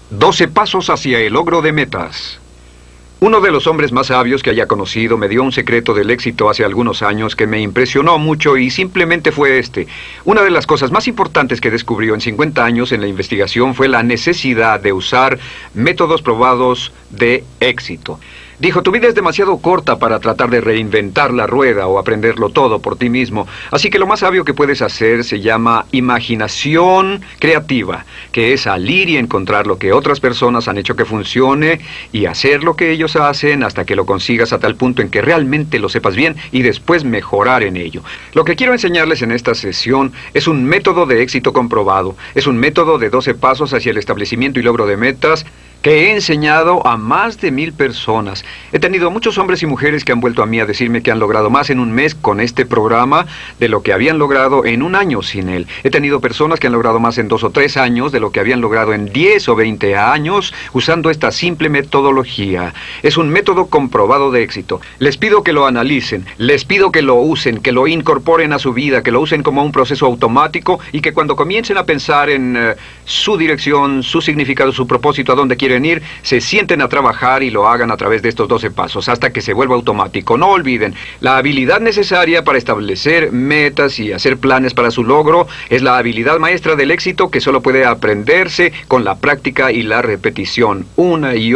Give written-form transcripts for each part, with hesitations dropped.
12 pasos hacia el logro de metas. Uno de los hombres más sabios que haya conocido me dio un secreto del éxito hace algunos años que me impresionó mucho y simplemente fue este. Una de las cosas más importantes que descubrió en 50 años en la investigación fue la necesidad de usar métodos probados de éxito. Dijo, tu vida es demasiado corta para tratar de reinventar la rueda o aprenderlo todo por ti mismo. Así que lo más sabio que puedes hacer se llama imaginación creativa, que es salir y encontrar lo que otras personas han hecho que funcione y hacer lo que ellos hacen hasta que lo consigas a tal punto en que realmente lo sepas bien y después mejorar en ello. Lo que quiero enseñarles en esta sesión es un método de éxito comprobado. Es un método de 12 pasos hacia el establecimiento y logro de metas que he enseñado a más de 1000 personas. He tenido muchos hombres y mujeres que han vuelto a mí a decirme que han logrado más en un mes con este programa de lo que habían logrado en un año sin él. He tenido personas que han logrado más en 2 o 3 años de lo que habían logrado en 10 o 20 años usando esta simple metodología. Es un método comprobado de éxito. Les pido que lo analicen, les pido que lo usen, que lo incorporen a su vida, que lo usen como un proceso automático y que cuando comiencen a pensar en su dirección, su significado, su propósito, a dónde quieren ir, se sienten a trabajar y lo hagan a través de estos 12 pasos hasta que se vuelva automático. No olviden, la habilidad necesaria para establecer metas y hacer planes para su logro es la habilidad maestra del éxito que solo puede aprenderse con la práctica y la repetición, una y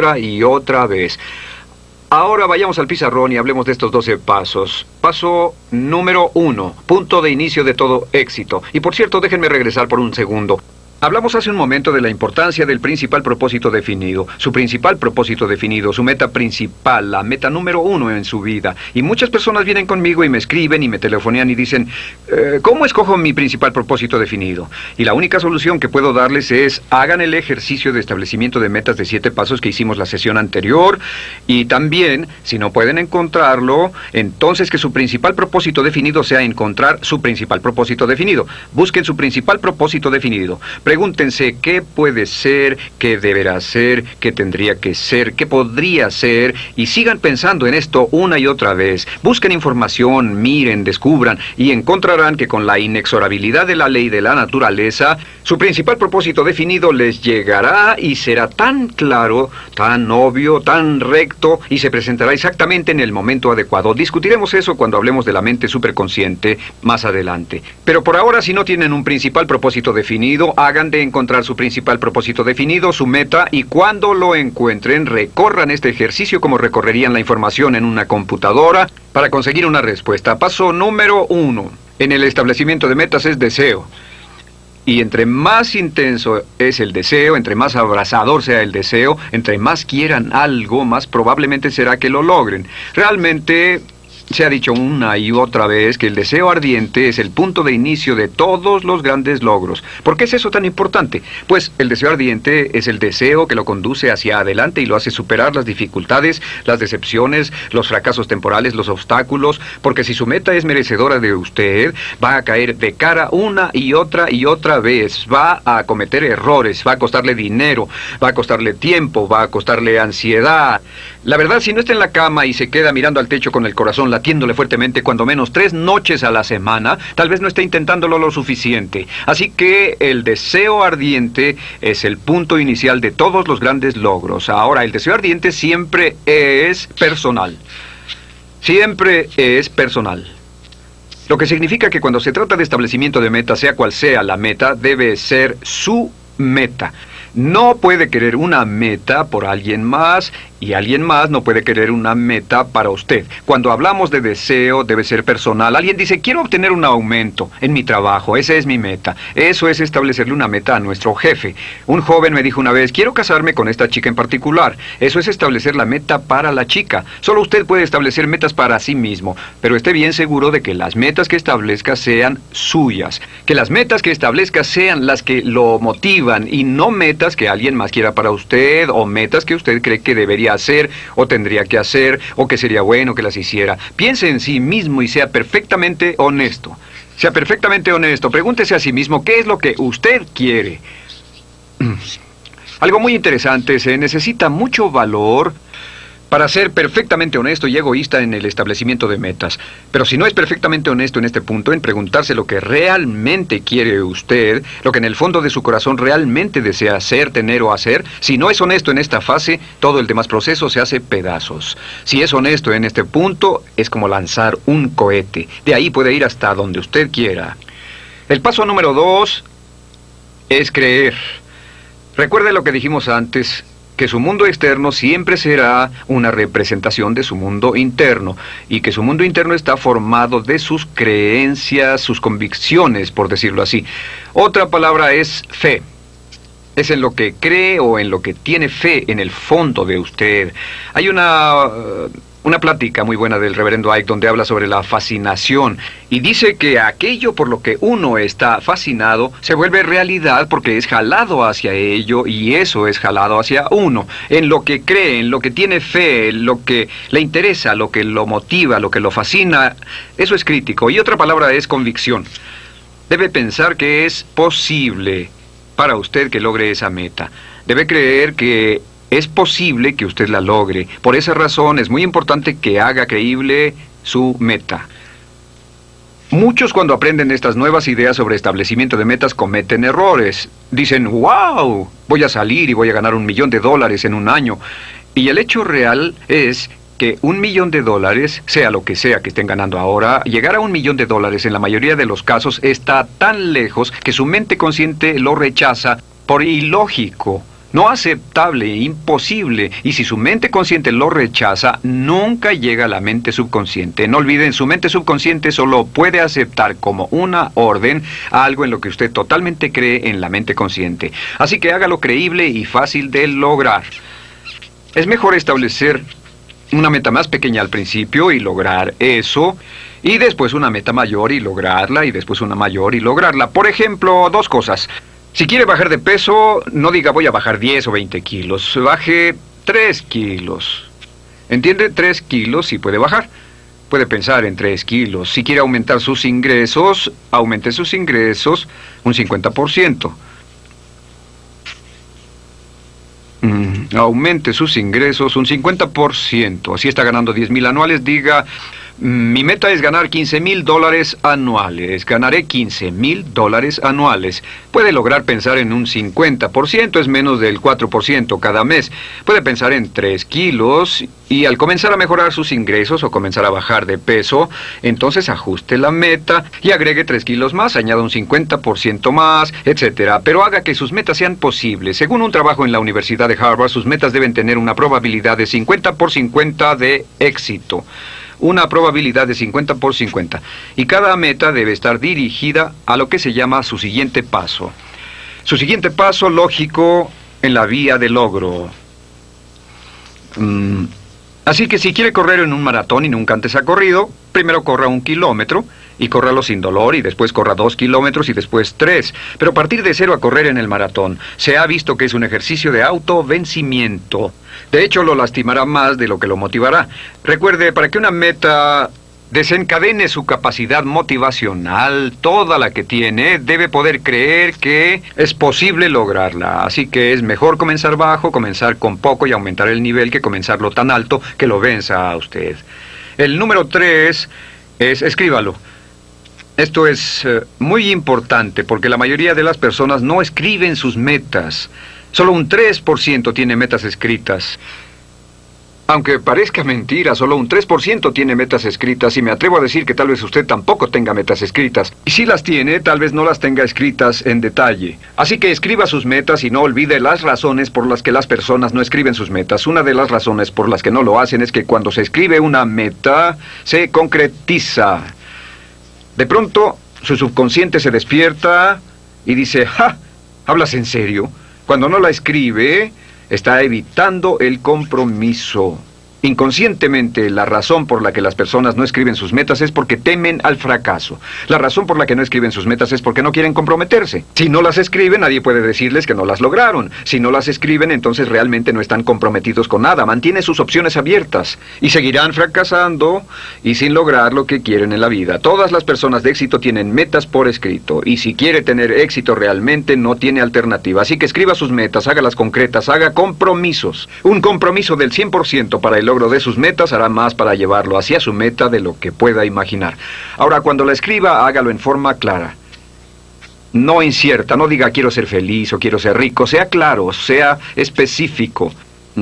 otra vez. Ahora vayamos al pizarrón y hablemos de estos 12 pasos. Paso número 1, punto de inicio de todo éxito. Y por cierto, déjenme regresar por un segundo. Hablamos hace un momento de la importancia del principal propósito definido, su principal propósito definido, su meta principal, la meta número 1 en su vida. Y muchas personas vienen conmigo y me escriben y me telefonean y dicen, ¿cómo escojo mi principal propósito definido? Y la única solución que puedo darles es, hagan el ejercicio de establecimiento de metas de 7 pasos que hicimos la sesión anterior. Y también, si no pueden encontrarlo, entonces que su principal propósito definido sea encontrar su principal propósito definido. Busquen su principal propósito definido. Pregúntense qué puede ser, qué deberá ser, qué tendría que ser, qué podría ser, y sigan pensando en esto una y otra vez. Busquen información, miren, descubran, y encontrarán que con la inexorabilidad de la ley de la naturaleza, su principal propósito definido les llegará y será tan claro, tan obvio, tan recto, y se presentará exactamente en el momento adecuado. Discutiremos eso cuando hablemos de la mente superconsciente más adelante. Pero por ahora, si no tienen un principal propósito definido, hagan de encontrar su principal propósito definido, su meta, y cuando lo encuentren, recorran este ejercicio como recorrerían la información en una computadora para conseguir una respuesta. Paso número 1 en el establecimiento de metas es deseo. Y entre más intenso es el deseo, entre más abrazador sea el deseo, entre más quieran algo, más probablemente será que lo logren. Realmente se ha dicho una y otra vez que el deseo ardiente es el punto de inicio de todos los grandes logros. ¿Por qué es eso tan importante? Pues el deseo ardiente es el deseo que lo conduce hacia adelante y lo hace superar las dificultades, las decepciones, los fracasos temporales, los obstáculos, porque si su meta es merecedora de usted, va a caer de cara una y otra vez, va a cometer errores, va a costarle dinero, va a costarle tiempo, va a costarle ansiedad. La verdad, si no está en la cama y se queda mirando al techo con el corazón latiéndole fuertemente cuando menos 3 noches a la semana, tal vez no esté intentándolo lo suficiente. Así que el deseo ardiente es el punto inicial de todos los grandes logros. Ahora, el deseo ardiente siempre es personal. Siempre es personal. Lo que significa que cuando se trata de establecimiento de meta, sea cual sea la meta, debe ser su meta. No puede querer una meta por alguien más y alguien más no puede querer una meta para usted. Cuando hablamos de deseo, debe ser personal. Alguien dice, quiero obtener un aumento en mi trabajo, esa es mi meta. Eso es establecerle una meta a nuestro jefe. Un joven me dijo una vez, quiero casarme con esta chica en particular. Eso es establecer la meta para la chica. Solo usted puede establecer metas para sí mismo, pero esté bien seguro de que las metas que establezca sean suyas. Que las metas que establezca sean las que lo motivan y no metas que alguien más quiera para usted o metas que usted cree que debería hacer o tendría que hacer o que sería bueno que las hiciera. Piense en sí mismo y sea perfectamente honesto. Sea perfectamente honesto. Pregúntese a sí mismo qué es lo que usted quiere. Algo muy interesante, se necesita mucho valor para ser perfectamente honesto y egoísta en el establecimiento de metas. Pero si no es perfectamente honesto en este punto, en preguntarse lo que realmente quiere usted, lo que en el fondo de su corazón realmente desea hacer, tener o hacer, si no es honesto en esta fase, todo el demás proceso se hace pedazos. Si es honesto en este punto, es como lanzar un cohete. De ahí puede ir hasta donde usted quiera. El paso número 2 es creer. Recuerde lo que dijimos antes, que su mundo externo siempre será una representación de su mundo interno, y que su mundo interno está formado de sus creencias, sus convicciones, por decirlo así. Otra palabra es fe. Es en lo que cree o en lo que tiene fe en el fondo de usted. Hay una plática muy buena del reverendo Ike donde habla sobre la fascinación y dice que aquello por lo que uno está fascinado se vuelve realidad porque es jalado hacia ello y eso es jalado hacia uno. En lo que cree, en lo que tiene fe, en lo que le interesa, lo que lo motiva, lo que lo fascina, eso es crítico. Y otra palabra es convicción. Debe pensar que es posible para usted que logre esa meta. Debe creer que es posible que usted la logre. Por esa razón es muy importante que haga creíble su meta. Muchos cuando aprenden estas nuevas ideas sobre establecimiento de metas cometen errores. Dicen, wow, voy a salir y voy a ganar $1.000.000 en un año. Y el hecho real es que $1.000.000, sea lo que sea que estén ganando ahora, llegar a $1.000.000 en la mayoría de los casos está tan lejos que su mente consciente lo rechaza por ilógico. No aceptable, imposible. Y si su mente consciente lo rechaza, nunca llega a la mente subconsciente. No olviden, su mente subconsciente solo puede aceptar como una orden algo en lo que usted totalmente cree en la mente consciente. Así que hágalo creíble y fácil de lograr. Es mejor establecer una meta más pequeña al principio y lograr eso, y después una meta mayor y lograrla, y después una mayor y lograrla. Por ejemplo, 2 cosas. Si quiere bajar de peso, no diga voy a bajar 10 o 20 kilos. Baje 3 kilos. ¿Entiende? 3 kilos sí puede bajar. Puede pensar en 3 kilos. Si quiere aumentar sus ingresos, aumente sus ingresos un 50%. Aumente sus ingresos un 50%. Así está ganando 10,000 anuales. Diga, mi meta es ganar $15,000 anuales. Ganaré $15,000 anuales. Puede lograr pensar en un 50%, es menos del 4% cada mes. Puede pensar en 3 kilos y al comenzar a mejorar sus ingresos o comenzar a bajar de peso, entonces ajuste la meta y agregue 3 kilos más, añada un 50% más, etc. Pero haga que sus metas sean posibles. Según un trabajo en la Universidad de Harvard, sus metas deben tener una probabilidad de 50 por 50 de éxito. Una probabilidad de 50 por 50. Y cada meta debe estar dirigida a lo que se llama su siguiente paso. Su siguiente paso lógico en la vía de logro. Así que si quiere correr en un maratón y nunca antes ha corrido, primero corra 1 kilómetro y córralo sin dolor y después corra 2 kilómetros y después 3. Pero partir de 0 a correr en el maratón se ha visto que es un ejercicio de autovencimiento. De hecho, lo lastimará más de lo que lo motivará. Recuerde, para que una meta desencadene su capacidad motivacional, toda la que tiene, debe poder creer que es posible lograrla. Así que es mejor comenzar bajo, comenzar con poco y aumentar el nivel que comenzarlo tan alto que lo venza a usted. El número 3 es escríbalo. Esto es muy importante porque la mayoría de las personas no escriben sus metas. Solo un 3% tiene metas escritas. Aunque parezca mentira, solo un 3% tiene metas escritas y me atrevo a decir que tal vez usted tampoco tenga metas escritas. Y si las tiene, tal vez no las tenga escritas en detalle. Así que escriba sus metas y no olvide las razones por las que las personas no escriben sus metas. Una de las razones por las que no lo hacen es que cuando se escribe una meta, se concretiza. De pronto, su subconsciente se despierta y dice, ¡ja! ¿Hablas en serio? Cuando no la escribe, está evitando el compromiso. Inconscientemente, la razón por la que las personas no escriben sus metas es porque temen al fracaso. La razón por la que no escriben sus metas es porque no quieren comprometerse. Si no las escriben, nadie puede decirles que no las lograron. Si no las escriben, entonces realmente no están comprometidos con nada. Mantienen sus opciones abiertas y seguirán fracasando y sin lograr lo que quieren en la vida. Todas las personas de éxito tienen metas por escrito y si quiere tener éxito realmente no tiene alternativa. Así que escriba sus metas, hágalas concretas, haga compromisos. Un compromiso del 100% para el logro de sus metas, hará más para llevarlo hacia su meta de lo que pueda imaginar. Ahora, cuando la escriba, hágalo en forma clara. No incierta, no diga quiero ser feliz o quiero ser rico. Sea claro, sea específico.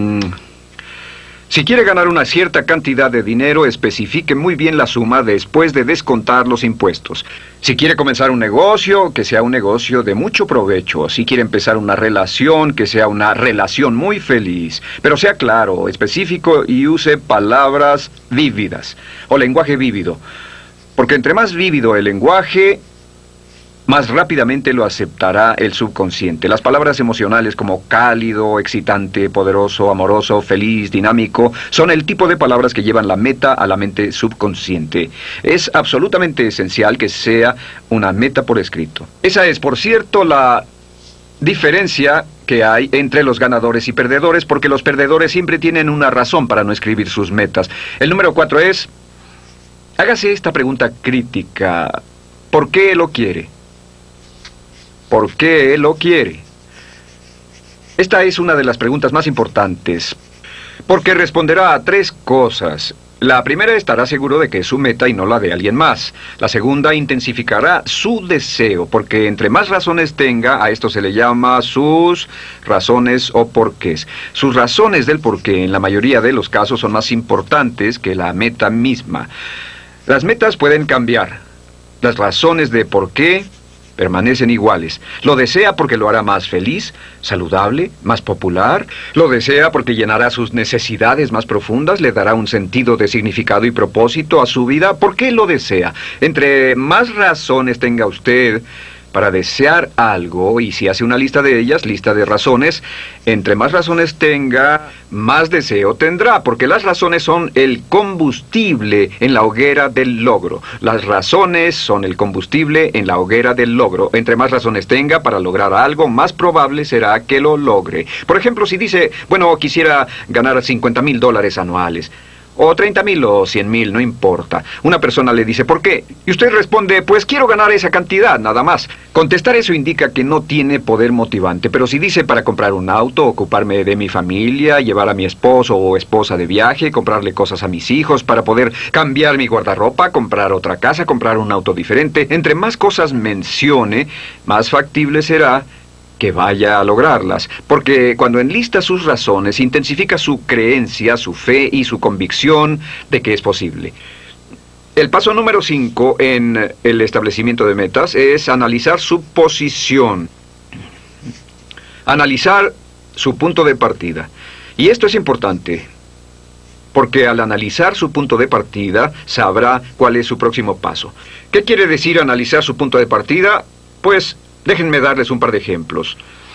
Si quiere ganar una cierta cantidad de dinero, especifique muy bien la suma después de descontar los impuestos. Si quiere comenzar un negocio, que sea un negocio de mucho provecho. Si quiere empezar una relación, que sea una relación muy feliz. Pero sea claro, específico y use palabras vívidas o lenguaje vívido. Porque entre más vívido el lenguaje, más rápidamente lo aceptará el subconsciente. Las palabras emocionales como cálido, excitante, poderoso, amoroso, feliz, dinámico, son el tipo de palabras que llevan la meta a la mente subconsciente. Es absolutamente esencial que sea una meta por escrito. Esa es, por cierto, la diferencia que hay entre los ganadores y perdedores, porque los perdedores siempre tienen una razón para no escribir sus metas. El número 4 es, hágase esta pregunta crítica. ¿Por qué lo quiere? ¿Por qué lo quiere? Esta es una de las preguntas más importantes, porque responderá a 3 cosas. La primera, estará seguro de que es su meta y no la de alguien más. La segunda, intensificará su deseo, porque entre más razones tenga, a esto se le llama sus razones o porqués. Sus razones del porqué, en la mayoría de los casos, son más importantes que la meta misma. Las metas pueden cambiar. Las razones de por qué permanecen iguales. Lo desea porque lo hará más feliz, saludable, más popular. Lo desea porque llenará sus necesidades más profundas, le dará un sentido de significado y propósito a su vida. ¿Por qué lo desea? Entre más razones tenga usted para desear algo, y si hace una lista de ellas, lista de razones, entre más razones tenga, más deseo tendrá, porque las razones son el combustible en la hoguera del logro. Las razones son el combustible en la hoguera del logro. Entre más razones tenga para lograr algo, más probable será que lo logre. Por ejemplo, si dice, bueno, quisiera ganar $50,000 anuales, o 30,000 o 100,000, no importa. Una persona le dice, ¿por qué? Y usted responde, pues quiero ganar esa cantidad, nada más. Contestar eso indica que no tiene poder motivante, pero si dice para comprar un auto, ocuparme de mi familia, llevar a mi esposo o esposa de viaje, comprarle cosas a mis hijos, para poder cambiar mi guardarropa, comprar otra casa, comprar un auto diferente, entre más cosas mencione, más factible será que vaya a lograrlas, porque cuando enlista sus razones, intensifica su creencia, su fe y su convicción de que es posible. El paso número 5 en el establecimiento de metas es analizar su posición. Analizar su punto de partida. Y esto es importante, porque al analizar su punto de partida, sabrá cuál es su próximo paso. ¿Qué quiere decir analizar su punto de partida? Pues déjenme darles un par de ejemplos.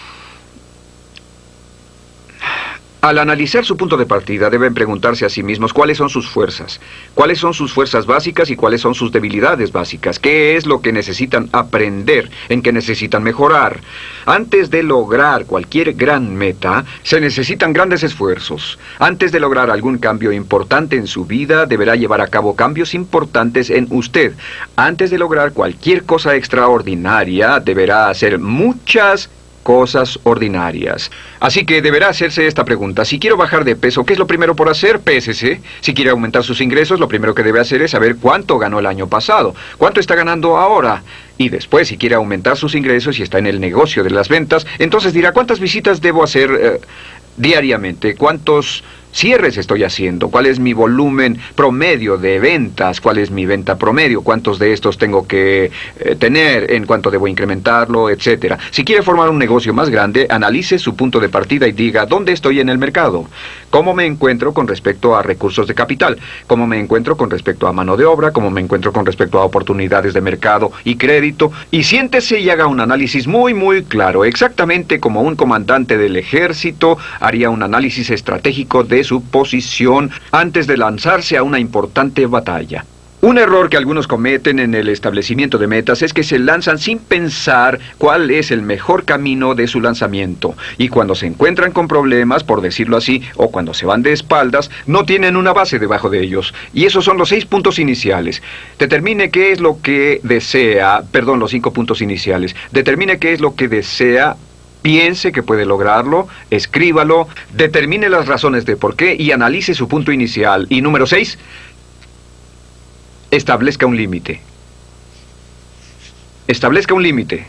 Al analizar su punto de partida, deben preguntarse a sí mismos cuáles son sus fuerzas básicas y cuáles son sus debilidades básicas, qué es lo que necesitan aprender, en qué necesitan mejorar. Antes de lograr cualquier gran meta, se necesitan grandes esfuerzos. Antes de lograr algún cambio importante en su vida, deberá llevar a cabo cambios importantes en usted. Antes de lograr cualquier cosa extraordinaria, deberá hacer muchas cosas ordinarias. Así que deberá hacerse esta pregunta. Si quiero bajar de peso, ¿qué es lo primero por hacer? Pésese. Si quiere aumentar sus ingresos, lo primero que debe hacer es saber cuánto ganó el año pasado, cuánto está ganando ahora. Y después, si quiere aumentar sus ingresos y está en el negocio de las ventas, entonces dirá, ¿cuántas visitas debo hacer diariamente? ¿Cuántos cierres estoy haciendo? ¿Cuál es mi volumen promedio de ventas? ¿Cuál es mi venta promedio? ¿Cuántos de estos tengo que tener? ¿En cuánto debo incrementarlo? Etcétera. Si quiere formar un negocio más grande, analice su punto de partida y diga, ¿dónde estoy en el mercado? ¿Cómo me encuentro con respecto a recursos de capital? ¿Cómo me encuentro con respecto a mano de obra? ¿Cómo me encuentro con respecto a oportunidades de mercado y crédito? Y siéntese y haga un análisis muy claro, exactamente como un comandante del ejército haría un análisis estratégico de su posición antes de lanzarse a una importante batalla. Un error que algunos cometen en el establecimiento de metas es que se lanzan sin pensar cuál es el mejor camino de su lanzamiento. Y cuando se encuentran con problemas, por decirlo así, o cuando se van de espaldas, no tienen una base debajo de ellos. Y esos son los 6 puntos iniciales. Determine qué es lo que desea, los 5 puntos iniciales. Determine qué es lo que desea Piense que puede lograrlo, escríbalo, determine las razones de por qué y analice su punto inicial. Y número 6, establezca un límite. Establezca un límite.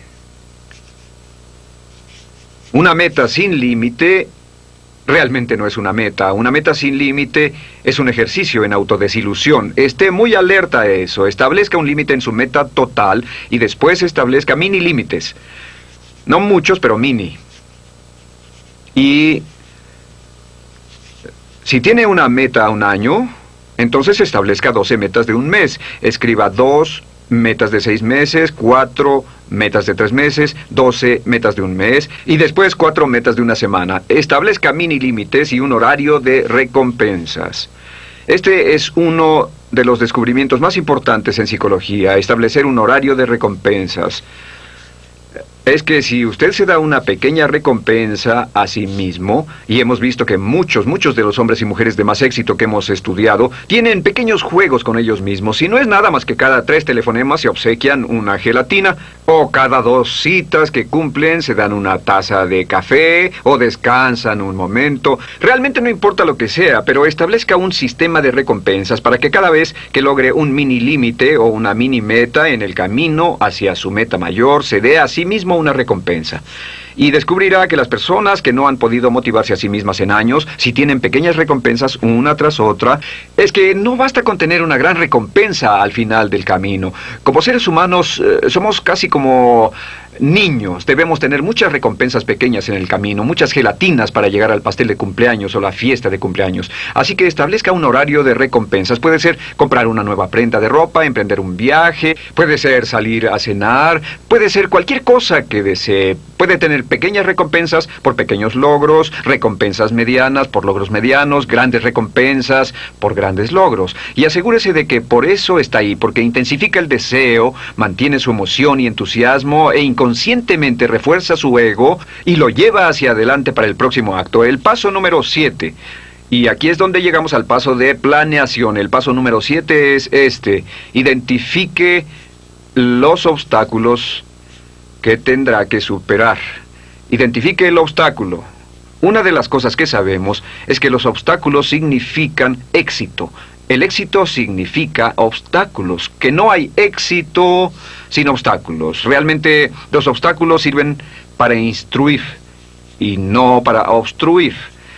Una meta sin límite realmente no es una meta. Una meta sin límite es un ejercicio en autodesilusión. Esté muy alerta a eso. Establezca un límite en su meta total y después establezca mini límites. No muchos, pero mini. Y si tiene una meta a un año, entonces establezca 12 metas de un mes. Escriba 2 metas de 6 meses, 4 metas de 3 meses, 12 metas de un mes y después 4 metas de una semana. Establezca mini límites y un horario de recompensas. Este es uno de los descubrimientos más importantes en psicología, establecer un horario de recompensas. Es que si usted se da una pequeña recompensa a sí mismo, y hemos visto que muchos de los hombres y mujeres de más éxito que hemos estudiado tienen pequeños juegos con ellos mismos, y no es nada más que cada 3 telefonemas se obsequian una gelatina, o cada 2 citas que cumplen se dan una taza de café, o descansan un momento. Realmente no importa lo que sea, pero establezca un sistema de recompensas para que cada vez que logre un mini límite o una mini meta en el camino hacia su meta mayor, se dé a sí mismo una recompensa. Y descubrirá que las personas que no han podido motivarse a sí mismas en años, si tienen pequeñas recompensas una tras otra, es que no basta con tener una gran recompensa al final del camino. Como seres humanos, somos casi como niños. Debemos tener muchas recompensas pequeñas en el camino, muchas gelatinas para llegar al pastel de cumpleaños o la fiesta de cumpleaños. Así que establezca un horario de recompensas. Puede ser comprar una nueva prenda de ropa, emprender un viaje, puede ser salir a cenar, puede ser cualquier cosa que desee. Puede tener pequeñas recompensas por pequeños logros, recompensas medianas por logros medianos, grandes recompensas por grandes logros. Y asegúrese de que por eso está ahí, porque intensifica el deseo, mantiene su emoción y entusiasmo e inconscientemente refuerza su ego y lo lleva hacia adelante para el próximo acto. El paso número 7. Y aquí es donde llegamos al paso de planeación. El paso número 7 es este. Identifique los obstáculos que tendrá que superar. Identifique el obstáculo. Una de las cosas que sabemos es que los obstáculos significan éxito. El éxito significa obstáculos, que no hay éxito sin obstáculos. Realmente los obstáculos sirven para instruir y no para obstruir.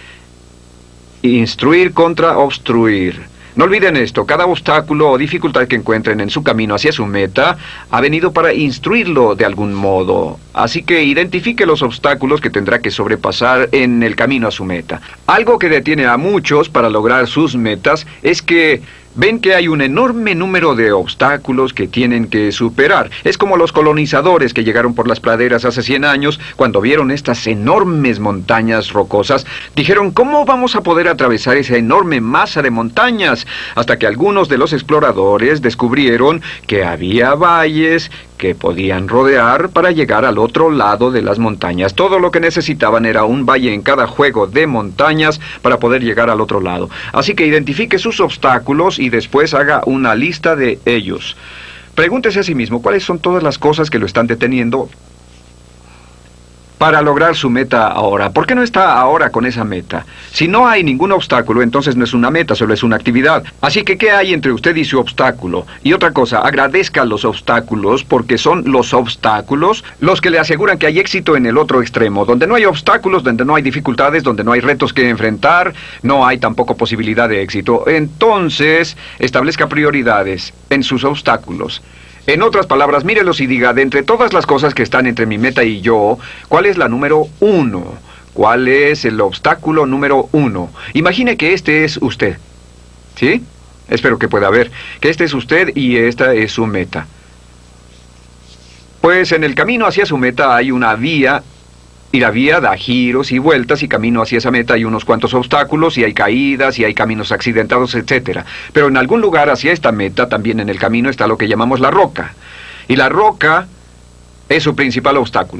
Instruir contra obstruir. No olviden esto, cada obstáculo o dificultad que encuentren en su camino hacia su meta ha venido para instruirlo de algún modo. Así que identifique los obstáculos que tendrá que sobrepasar en el camino a su meta. Algo que detiene a muchos para lograr sus metas es que ven que hay un enorme número de obstáculos que tienen que superar. Es como los colonizadores que llegaron por las praderas hace 100 años, cuando vieron estas enormes montañas rocosas, dijeron, ¿cómo vamos a poder atravesar esa enorme masa de montañas? Hasta que algunos de los exploradores descubrieron que había valles que podían rodear para llegar al otro lado de las montañas. Todo lo que necesitaban era un valle en cada juego de montañas para poder llegar al otro lado. Así que identifique sus obstáculos y después haga una lista de ellos. Pregúntese a sí mismo cuáles son todas las cosas que lo están deteniendo para lograr su meta ahora. ¿Por qué no está ahora con esa meta? Si no hay ningún obstáculo, entonces no es una meta, solo es una actividad. Así que, ¿qué hay entre usted y su obstáculo? Y otra cosa, agradezca los obstáculos, porque son los obstáculos los que le aseguran que hay éxito en el otro extremo. Donde no hay obstáculos, donde no hay dificultades, donde no hay retos que enfrentar, no hay tampoco posibilidad de éxito. Entonces, establezca prioridades en sus obstáculos. En otras palabras, mírelos y diga, de entre todas las cosas que están entre mi meta y yo, ¿cuál es la número 1? ¿Cuál es el obstáculo número 1? Imagine que este es usted. ¿Sí? Espero que pueda ver que este es usted y esta es su meta. Pues en el camino hacia su meta hay una vía, y la vía da giros y vueltas, y camino hacia esa meta hay unos cuantos obstáculos, y hay caídas, y hay caminos accidentados, etc. Pero en algún lugar hacia esta meta, también en el camino, está lo que llamamos la roca. Y la roca es su principal obstáculo.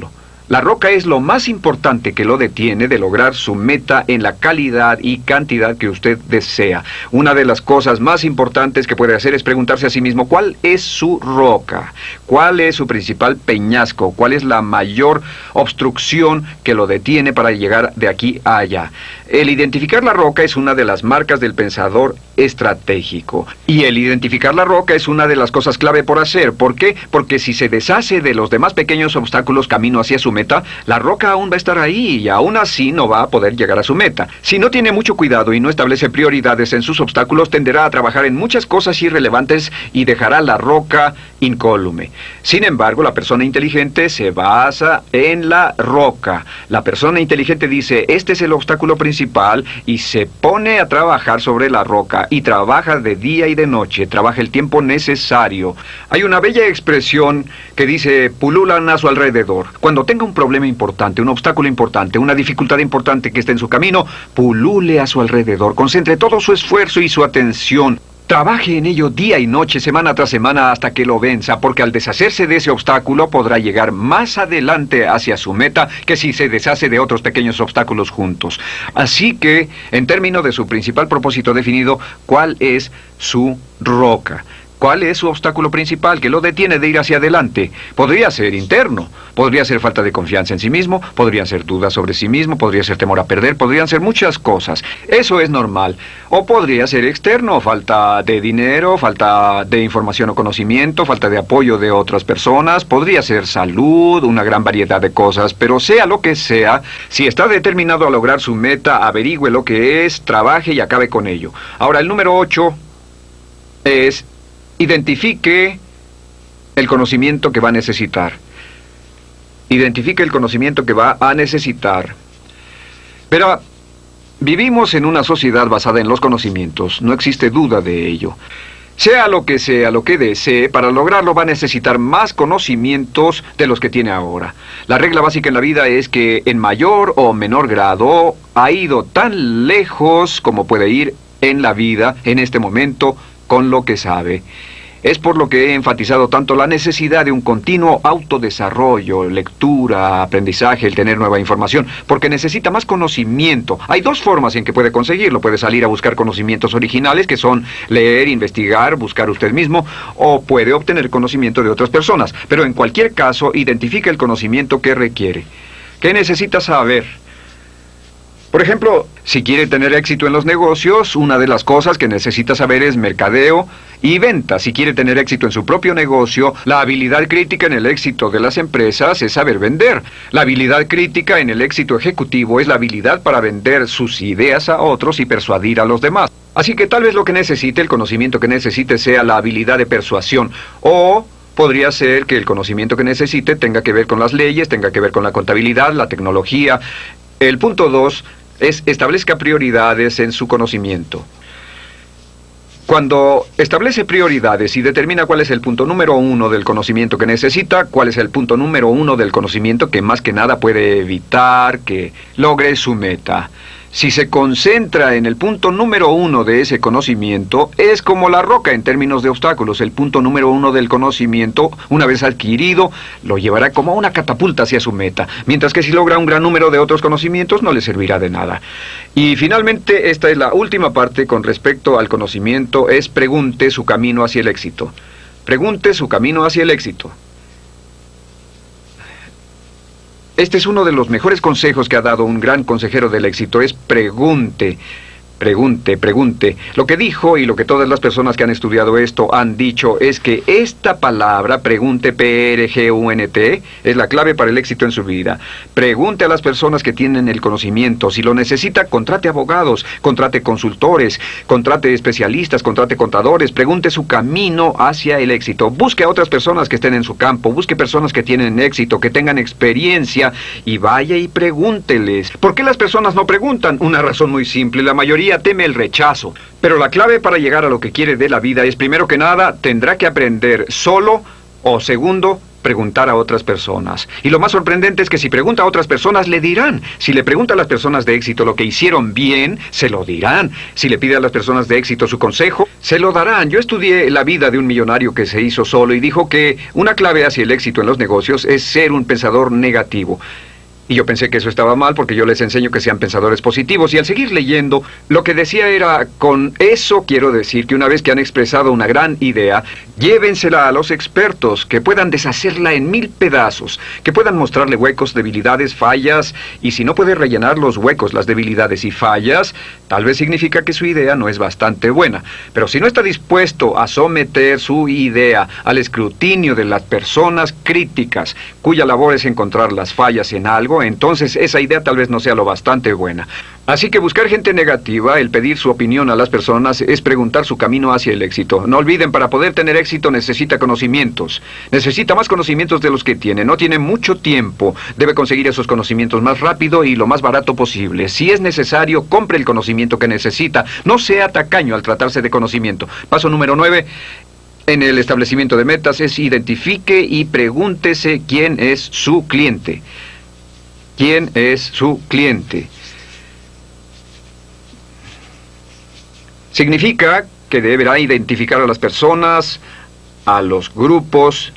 La roca es lo más importante que lo detiene de lograr su meta en la calidad y cantidad que usted desea. Una de las cosas más importantes que puede hacer es preguntarse a sí mismo cuál es su roca, cuál es su principal peñasco, cuál es la mayor obstrucción que lo detiene para llegar de aquí a allá. El identificar la roca es una de las marcas del pensador estratégico. Y el identificar la roca es una de las cosas clave por hacer. ¿Por qué? Porque si se deshace de los demás pequeños obstáculos camino hacia su meta, la roca aún va a estar ahí y aún así no va a poder llegar a su meta. Si no tiene mucho cuidado y no establece prioridades en sus obstáculos, tenderá a trabajar en muchas cosas irrelevantes y dejará la roca incólume. Sin embargo, la persona inteligente se basa en la roca. La persona inteligente dice, este es el obstáculo principal, y se pone a trabajar sobre la roca, y trabaja de día y de noche, trabaja el tiempo necesario. Hay una bella expresión que dice, pululan a su alrededor. Cuando tenga un problema importante, un obstáculo importante, una dificultad importante que esté en su camino, pulule a su alrededor, concentre todo su esfuerzo y su atención. Trabaje en ello día y noche, semana tras semana, hasta que lo venza, porque al deshacerse de ese obstáculo podrá llegar más adelante hacia su meta que si se deshace de otros pequeños obstáculos juntos. Así que, en términos de su principal propósito definido, ¿cuál es su roca? ¿Cuál es su obstáculo principal que lo detiene de ir hacia adelante? Podría ser interno, podría ser falta de confianza en sí mismo, podrían ser dudas sobre sí mismo, podría ser temor a perder, podrían ser muchas cosas. Eso es normal. O podría ser externo, falta de dinero, falta de información o conocimiento, falta de apoyo de otras personas, podría ser salud, una gran variedad de cosas, pero sea lo que sea, si está determinado a lograr su meta, averigüe lo que es, trabaje y acabe con ello. Ahora, el número 8 es: identifique el conocimiento que va a necesitar. Identifique el conocimiento que va a necesitar. Pero vivimos en una sociedad basada en los conocimientos. No existe duda de ello. Sea lo que desee, para lograrlo va a necesitar más conocimientos de los que tiene ahora. La regla básica en la vida es que en mayor o menor grado ha ido tan lejos como puede ir en la vida en este momento con lo que sabe. Es por lo que he enfatizado tanto la necesidad de un continuo autodesarrollo, lectura, aprendizaje, el tener nueva información, porque necesita más conocimiento. Hay dos formas en que puede conseguirlo. Puede salir a buscar conocimientos originales, que son leer, investigar, buscar usted mismo, o puede obtener conocimiento de otras personas. Pero en cualquier caso, identifica el conocimiento que requiere. ¿Qué necesita saber? Por ejemplo, si quiere tener éxito en los negocios, una de las cosas que necesita saber es mercadeo y venta. Si quiere tener éxito en su propio negocio, la habilidad crítica en el éxito de las empresas es saber vender. La habilidad crítica en el éxito ejecutivo es la habilidad para vender sus ideas a otros y persuadir a los demás. Así que tal vez lo que necesite, el conocimiento que necesite, sea la habilidad de persuasión, o podría ser que el conocimiento que necesite tenga que ver con las leyes, tenga que ver con la contabilidad, la tecnología. El punto 2 es: establezca prioridades en su conocimiento. Cuando establece prioridades y determina cuál es el punto número 1 del conocimiento que necesita, cuál es el punto número 1 del conocimiento que más que nada puede evitar que logre su meta. Si se concentra en el punto número 1 de ese conocimiento, es como la roca en términos de obstáculos. El punto número 1 del conocimiento, una vez adquirido, lo llevará como una catapulta hacia su meta. Mientras que si logra un gran número de otros conocimientos, no le servirá de nada. Y finalmente, esta es la última parte con respecto al conocimiento, es: pregunte su camino hacia el éxito. Pregunte su camino hacia el éxito. Este es uno de los mejores consejos que ha dado un gran consejero del éxito, es pregunte. Pregunte, pregunte. Lo que dijo y lo que todas las personas que han estudiado esto han dicho es que esta palabra, pregunte, P-R-G-U-N-T, es la clave para el éxito en su vida. Pregunte a las personas que tienen el conocimiento. Si lo necesita, contrate abogados, contrate consultores, contrate especialistas, contrate contadores. Pregunte su camino hacia el éxito. Busque a otras personas que estén en su campo. Busque personas que tienen éxito, que tengan experiencia, y vaya y pregúnteles. ¿Por qué las personas no preguntan? Una razón muy simple: la mayoría teme el rechazo. Pero la clave para llegar a lo que quiere de la vida es, primero que nada, tendrá que aprender solo, o segundo, preguntar a otras personas. Y lo más sorprendente es que si pregunta a otras personas, le dirán. Si le pregunta a las personas de éxito lo que hicieron bien, se lo dirán. Si le pide a las personas de éxito su consejo, se lo darán. Yo estudié la vida de un millonario que se hizo solo y dijo que una clave hacia el éxito en los negocios es ser un pensador negativo. Y yo pensé que eso estaba mal porque yo les enseño que sean pensadores positivos. Y al seguir leyendo, lo que decía era, con eso quiero decir que una vez que han expresado una gran idea, llévensela a los expertos, que puedan deshacerla en 1000 pedazos, que puedan mostrarle huecos, debilidades, fallas, y si no puede rellenar los huecos, las debilidades y fallas, tal vez significa que su idea no es bastante buena. Pero si no está dispuesto a someter su idea al escrutinio de las personas críticas, cuya labor es encontrar las fallas en algo, entonces esa idea tal vez no sea lo bastante buena. Así que buscar gente negativa, el pedir su opinión a las personas, es preguntar su camino hacia el éxito. No olviden, para poder tener éxito necesita conocimientos. Necesita más conocimientos de los que tiene. No tiene mucho tiempo. Debe conseguir esos conocimientos más rápido y lo más barato posible. Si es necesario, compre el conocimiento que necesita. No sea tacaño al tratarse de conocimiento. Paso número 9. En el establecimiento de metas es identifique y pregúntese quién es su cliente. ¿Quién es su cliente? Significa que deberá identificar a las personas, a los grupos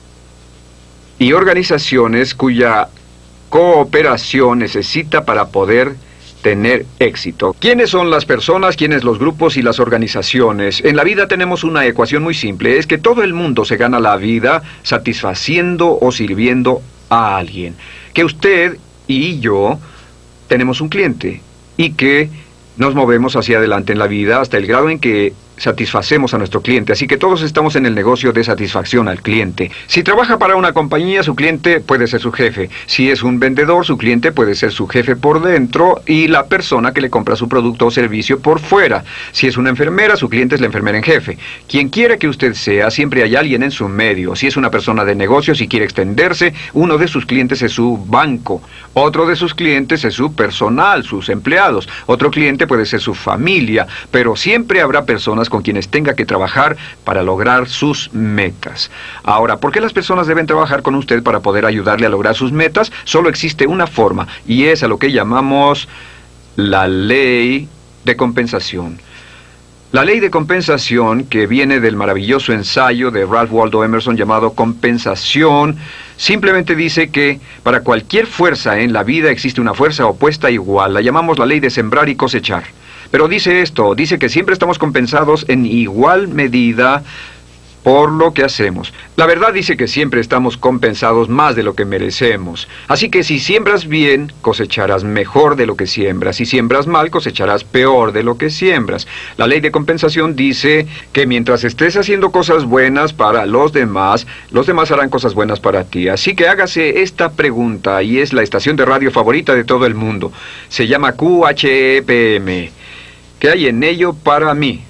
y organizaciones cuya cooperación necesita para poder tener éxito. ¿Quiénes son las personas, quiénes los grupos y las organizaciones? En la vida tenemos una ecuación muy simple, es que todo el mundo se gana la vida satisfaciendo o sirviendo a alguien. Que usted y yo tenemos un cliente y que nos movemos hacia adelante en la vida hasta el grado en que satisfacemos a nuestro cliente. Así que todos estamos en el negocio de satisfacción al cliente. Si trabaja para una compañía, su cliente puede ser su jefe. Si es un vendedor, su cliente puede ser su jefe por dentro y la persona que le compra su producto o servicio por fuera. Si es una enfermera, su cliente es la enfermera en jefe. Quien quiera que usted sea, siempre hay alguien en su medio. Si es una persona de negocios y quiere extenderse, uno de sus clientes es su banco. Otro de sus clientes es su personal, sus empleados. Otro cliente puede ser su familia. Pero siempre habrá personas con quienes tenga que trabajar para lograr sus metas. Ahora, ¿por qué las personas deben trabajar con usted para poder ayudarle a lograr sus metas? Solo existe una forma, y es a lo que llamamos la ley de compensación. La ley de compensación, que viene del maravilloso ensayo de Ralph Waldo Emerson llamado Compensación, simplemente dice que para cualquier fuerza en la vida existe una fuerza opuesta igual. La llamamos la ley de sembrar y cosechar. Pero dice esto, dice que siempre estamos compensados en igual medida por lo que hacemos. La verdad dice que siempre estamos compensados más de lo que merecemos. Así que si siembras bien, cosecharás mejor de lo que siembras. Si siembras mal, cosecharás peor de lo que siembras. La ley de compensación dice que mientras estés haciendo cosas buenas para los demás harán cosas buenas para ti. Así que hágase esta pregunta, y es la estación de radio favorita de todo el mundo. Se llama QHEPM. ¿Qué hay en ello para mí?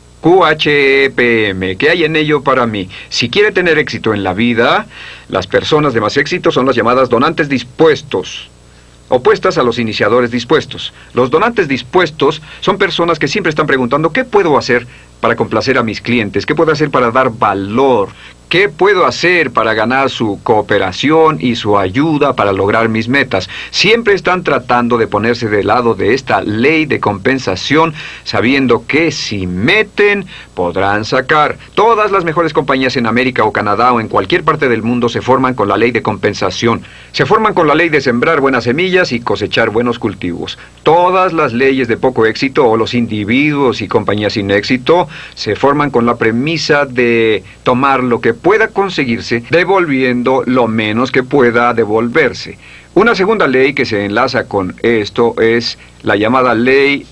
QHEPM, ¿qué hay en ello para mí? Si quiere tener éxito en la vida, las personas de más éxito son las llamadas donantes dispuestos, opuestas a los iniciadores dispuestos. Los donantes dispuestos son personas que siempre están preguntando, ¿qué puedo hacer para complacer a mis clientes? ¿Qué puedo hacer para dar valor? ¿Qué puedo hacer para ganar su cooperación y su ayuda para lograr mis metas? Siempre están tratando de ponerse del lado de esta ley de compensación, sabiendo que si meten, podrán sacar. Todas las mejores compañías en América o Canadá o en cualquier parte del mundo se forman con la ley de compensación. Se forman con la ley de sembrar buenas semillas y cosechar buenos cultivos. Todas las leyes de poco éxito o los individuos y compañías sin éxito se forman con la premisa de tomar lo que pueda conseguirse, devolviendo lo menos que pueda devolverse. Una segunda ley que se enlaza con esto es la llamada ley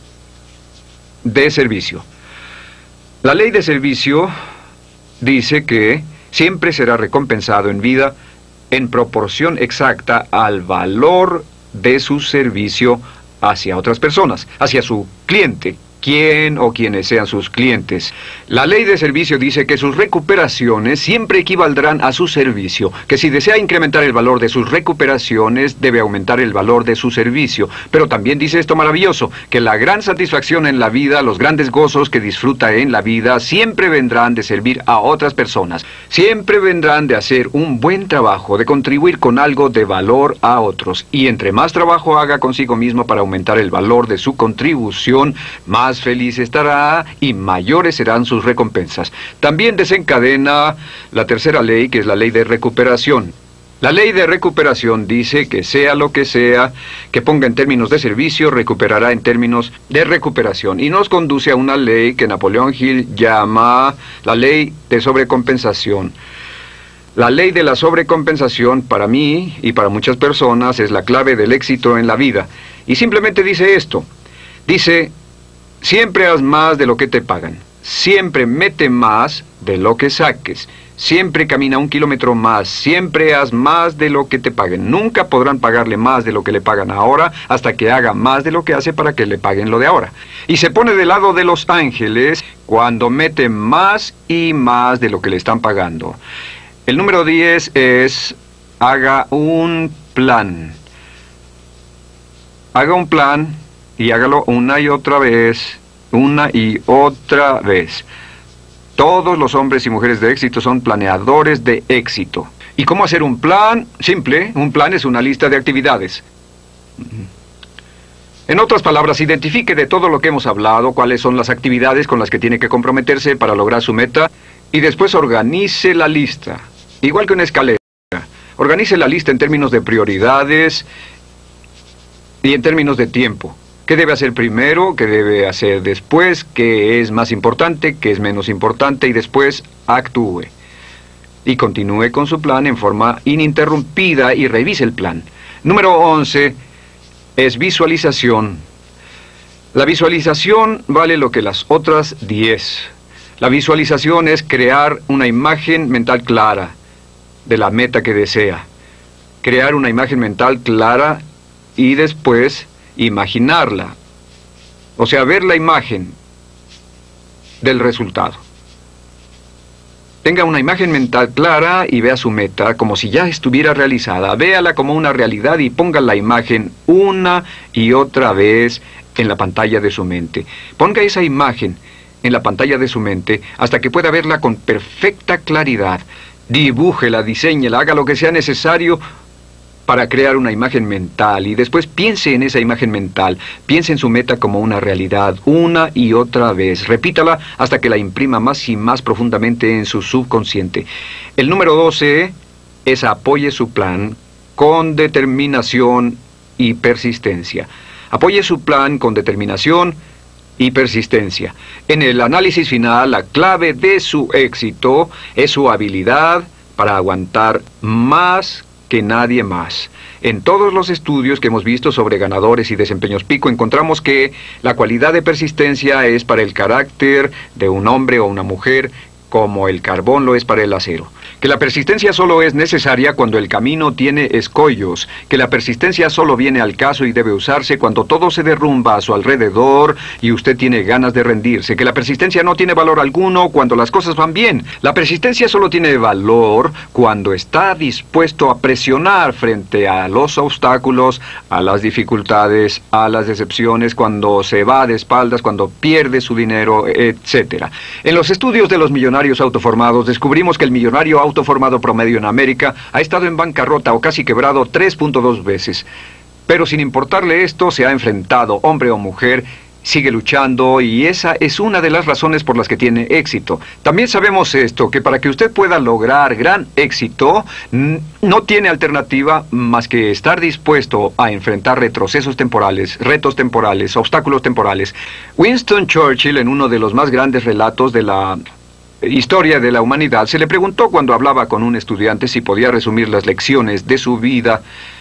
de servicio. La ley de servicio dice que siempre será recompensado en vida en proporción exacta al valor de su servicio hacia otras personas, hacia su cliente. quién o quienes sean sus clientes. La ley de servicio dice que sus recuperaciones siempre equivaldrán a su servicio, que si desea incrementar el valor de sus recuperaciones, debe aumentar el valor de su servicio. Pero también dice esto maravilloso, que la gran satisfacción en la vida, los grandes gozos que disfruta en la vida, siempre vendrán de servir a otras personas. Siempre vendrán de hacer un buen trabajo, de contribuir con algo de valor a otros. Y entre más trabajo haga consigo mismo para aumentar el valor de su contribución, más feliz estará y mayores serán sus recompensas. También desencadena la tercera ley, que es la ley de recuperación. La ley de recuperación dice que sea lo que sea que ponga en términos de servicio, recuperará en términos de recuperación. Y nos conduce a una ley que Napoleón Hill llama la ley de sobrecompensación. La ley de la sobrecompensación, para mí y para muchas personas, es la clave del éxito en la vida. Y simplemente dice esto. Dice: siempre haz más de lo que te pagan. Siempre mete más de lo que saques. Siempre camina 1 kilómetro más. Siempre haz más de lo que te paguen. Nunca podrán pagarle más de lo que le pagan ahora hasta que haga más de lo que hace para que le paguen lo de ahora. Y se pone del lado de los ángeles cuando mete más y más de lo que le están pagando. El número 10 es: haga un plan. Haga un plan y hágalo una y otra vez, una y otra vez. Todos los hombres y mujeres de éxito son planeadores de éxito. ¿Y cómo hacer un plan? Simple, un plan es una lista de actividades. En otras palabras, identifique de todo lo que hemos hablado cuáles son las actividades con las que tiene que comprometerse para lograr su meta y después organice la lista, igual que una escalera. Organice la lista en términos de prioridades y en términos de tiempo. ¿Qué debe hacer primero? ¿Qué debe hacer después? ¿Qué es más importante? ¿Qué es menos importante? Y después actúe. Y continúe con su plan en forma ininterrumpida y revise el plan. Número 11 es visualización. La visualización vale lo que las otras 10. La visualización es crear una imagen mental clara de la meta que desea. Crear una imagen mental clara y después imaginarla, o sea, ver la imagen del resultado. Tenga una imagen mental clara y vea su meta como si ya estuviera realizada. Véala como una realidad y ponga la imagen una y otra vez en la pantalla de su mente. Ponga esa imagen en la pantalla de su mente hasta que pueda verla con perfecta claridad. Dibújela, diséñela, haga lo que sea necesario para crear una imagen mental y después piense en esa imagen mental, piense en su meta como una realidad una y otra vez, repítala hasta que la imprima más y más profundamente en su subconsciente. El número 12 es: apoye su plan con determinación y persistencia. Apoye su plan con determinación y persistencia. En el análisis final, la clave de su éxito es su habilidad para aguantar más que nadie más. En todos los estudios que hemos visto sobre ganadores y desempeños pico, encontramos que la cualidad de persistencia es para el carácter de un hombre o una mujer como el carbón lo es para el acero. Que la persistencia solo es necesaria cuando el camino tiene escollos, que la persistencia solo viene al caso y debe usarse cuando todo se derrumba a su alrededor y usted tiene ganas de rendirse, que la persistencia no tiene valor alguno cuando las cosas van bien. La persistencia solo tiene valor cuando está dispuesto a presionar frente a los obstáculos, a las dificultades, a las decepciones, cuando se va de espaldas, cuando pierde su dinero, etc. En los estudios de los millonarios autoformados descubrimos que el millonario autoformado promedio en América ha estado en bancarrota o casi quebrado 3.2 veces. Pero sin importarle esto, se ha enfrentado, hombre o mujer, sigue luchando y esa es una de las razones por las que tiene éxito. También sabemos esto, que para que usted pueda lograr gran éxito, no tiene alternativa más que estar dispuesto a enfrentar retrocesos temporales, retos temporales, obstáculos temporales. Winston Churchill, en uno de los más grandes relatos de la historia de la humanidad, se le preguntó cuando hablaba con un estudiante si podía resumir las lecciones de su vida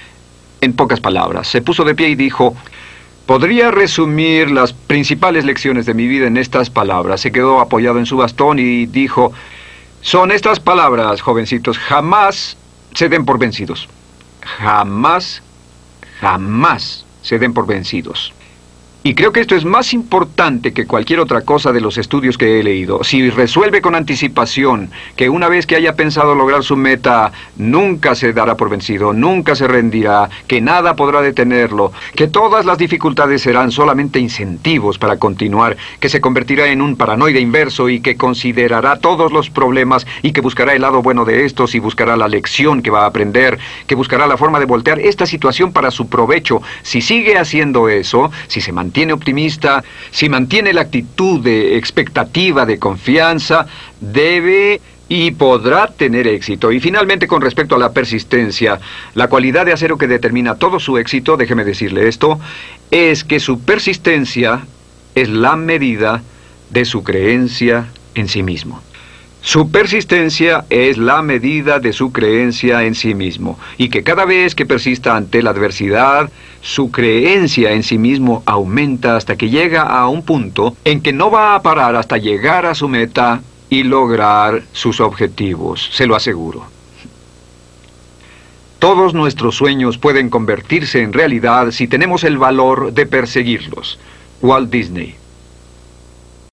en pocas palabras. Se puso de pie y dijo: podría resumir las principales lecciones de mi vida en estas palabras. Se quedó apoyado en su bastón y dijo: son estas palabras, jovencitos, jamás se den por vencidos. Jamás, jamás se den por vencidos. Y creo que esto es más importante que cualquier otra cosa de los estudios que he leído. Si resuelve con anticipación que una vez que haya pensado lograr su meta, nunca se dará por vencido, nunca se rendirá, que nada podrá detenerlo, que todas las dificultades serán solamente incentivos para continuar, que se convertirá en un paranoide inverso y que considerará todos los problemas y que buscará el lado bueno de estos y buscará la lección que va a aprender, que buscará la forma de voltear esta situación para su provecho. Si sigue haciendo eso, si se mantiene optimista, si mantiene la actitud de expectativa, de confianza, debe y podrá tener éxito. Y finalmente, con respecto a la persistencia, la cualidad de acero que determina todo su éxito, déjeme decirle esto, es que su persistencia es la medida de su creencia en sí mismo. Su persistencia es la medida de su creencia en sí mismo, y que cada vez que persista ante la adversidad, su creencia en sí mismo aumenta hasta que llega a un punto en que no va a parar hasta llegar a su meta y lograr sus objetivos, se lo aseguro. Todos nuestros sueños pueden convertirse en realidad si tenemos el valor de perseguirlos. Walt Disney.